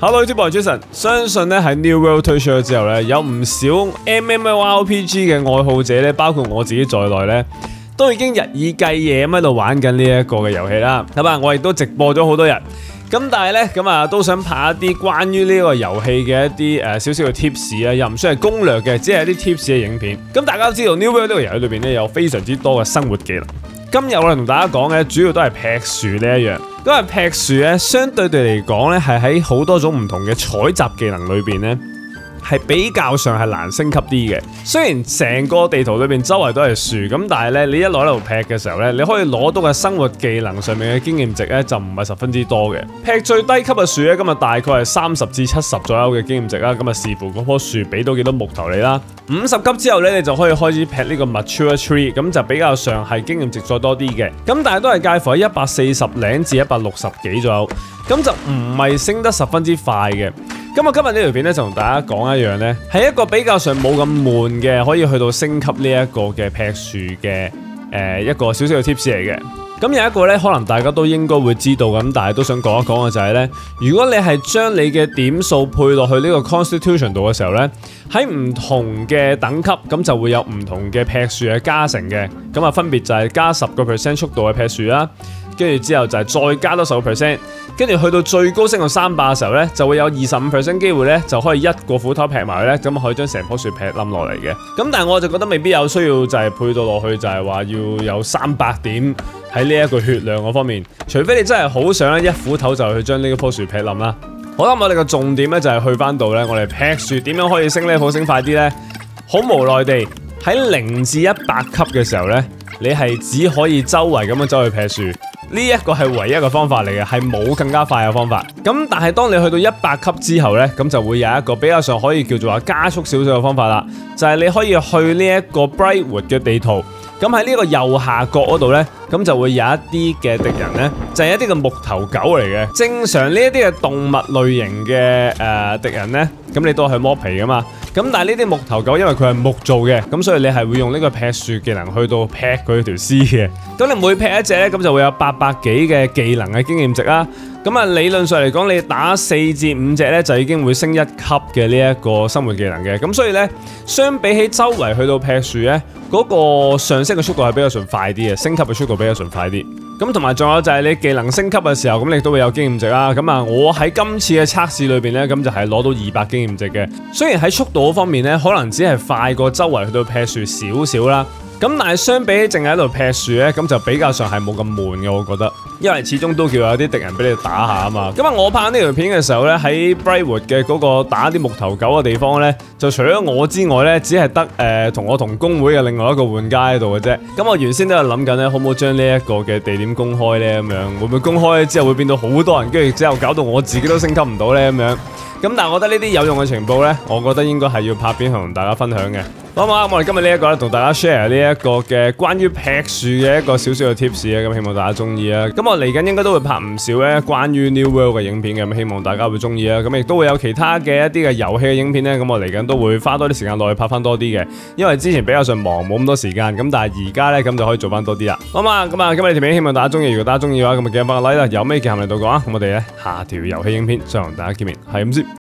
Hello YouTube， 我係 Jason。相信咧喺 New World 推出咗之後咧，有唔少 MMORPG 嘅愛好者咧，包括我自己在內咧，都已經日以繼夜咁喺度玩緊呢一個嘅遊戲啦。咁啊，我亦都直播咗好多日。咁但係咧，咁啊都想拍一啲關於呢個遊戲嘅一啲少少嘅 tips 啊，又唔算係攻略嘅，只係一啲 tips 嘅影片。咁大家都知道 New World 呢個遊戲裏邊咧有非常之多嘅生活技能。今日我哋同大家講嘅主要都係劈樹呢一樣，因為劈樹咧相對地嚟講咧係喺好多種唔同嘅採集技能裏邊咧係比較上係難升級啲嘅。雖然成個地圖裏邊周圍都係樹，咁但係咧你一攞喺度劈嘅時候咧，你可以攞到嘅生活技能上面嘅經驗值咧就唔係十分之多嘅。劈最低級嘅樹咧，今日大概係30至70左右嘅經驗值啦。咁啊視乎嗰棵樹俾到幾多木頭你啦。50級之後咧，你就可以開始劈呢個 mature tree， 咁就比較上係經驗值再多啲嘅。咁但係都係介乎喺140零至160幾左右，咁就唔係升得十分之快嘅。咁我今日呢條片咧就同大家講一樣咧，係一個比較上冇咁悶嘅，可以去到升級呢一個嘅劈樹嘅一個少少嘅 tips 嚟嘅。咁有一個咧，可能大家都應該會知道咁，但係都想講一講嘅就係咧，如果你係將你嘅點數配落去呢個 Constitution 度嘅時候咧，喺唔同嘅等級咁就會有唔同嘅劈樹嘅加成嘅。咁啊分別就係加10% 速度嘅劈樹啦。跟住之後就係再加多10%，跟住去到最高升到300嘅時候咧，就會有25% 機會咧，就可以一個斧頭劈埋去咧，咁可以將成棵樹劈冧落嚟嘅。咁但係我就覺得未必有需要就係配到落去，就係話要有300點喺呢一個血量嗰方面，除非你真係好想一斧頭就去將呢棵樹劈冧啦。好啦，我哋個重點咧就係去翻到咧，我哋劈樹點樣可以升level升快啲咧？好無奈地喺0至100級嘅時候咧，你係只可以周圍咁樣走去劈樹。呢一個係唯一嘅方法嚟嘅，係冇更加快嘅方法。咁但係當你去到100級之後呢，咁就會有一個比較上可以叫做話加速少少嘅方法啦。就係你可以去呢一個 Brightwood 嘅地圖。咁喺呢個右下角嗰度呢，咁就會有一啲嘅敵人呢，就係一啲嘅木頭狗嚟嘅。正常呢一啲嘅動物類型嘅敵人呢，咁你都係剝皮噶嘛。咁但係呢啲木頭狗因為佢係木做嘅，咁所以你係會用呢個劈樹技能去到劈佢條屍嘅。咁你每劈一隻呢，咁就會有800幾嘅技能嘅經驗值啦。咁啊理論上嚟講，你打4至5隻呢，就已經會升1級嘅呢一個生活技能嘅。咁所以呢，相比起周圍去到劈樹呢，嗰個上升嘅速度係比較順快啲嘅，升級嘅速度比較順快啲。咁同埋仲有就係你技能升級嘅時候，咁你都會有經驗值啦。咁啊，我喺今次嘅測試裏邊呢，咁就係攞到200經驗值嘅。雖然喺速度嗰方面呢，可能只係快過周圍去到劈樹少少啦。咁但係相比起淨係喺度劈樹咧，咁就比較上係冇咁悶嘅，我覺得，因為始終都叫有啲敵人俾你打下啊嘛。咁啊，我拍呢條片嘅時候咧，喺 Brightwood 嘅嗰個打啲木頭狗嘅地方咧，就除咗我之外咧，只係得同我同工會嘅另外一個玩家喺度嘅啫。咁我原先都係諗緊咧，可唔可以將呢一個嘅地點公開咧？咁樣會唔會公開之後會變到好多人，跟住之後搞到我自己都升級唔到咧？咁樣。咁但係我覺得呢啲有用嘅情報咧，我覺得應該係要拍片同大家分享嘅。好嘛，我哋今日呢一個咧，同大家 share 呢一個嘅關於劈樹嘅一個少少嘅 tips 啊，咁希望大家中意啊。咁我嚟緊應該都會拍唔少咧關於 New World 嘅影片嘅，咁希望大家會中意啊。咁亦都會有其他嘅一啲嘅遊戲嘅影片咧，咁我嚟緊都會花多啲時間落去拍翻多啲嘅，因為之前比較上忙冇咁多時間，咁但係而家咧咁就可以做翻多啲啦。好嘛，咁啊今日條片希望大家中意，如果大家中意嘅話，咁就記得幫個 like 啦，有咩嘅下面度講啊。咁我哋咧下條遊戲影片再同大家見面，係咁先。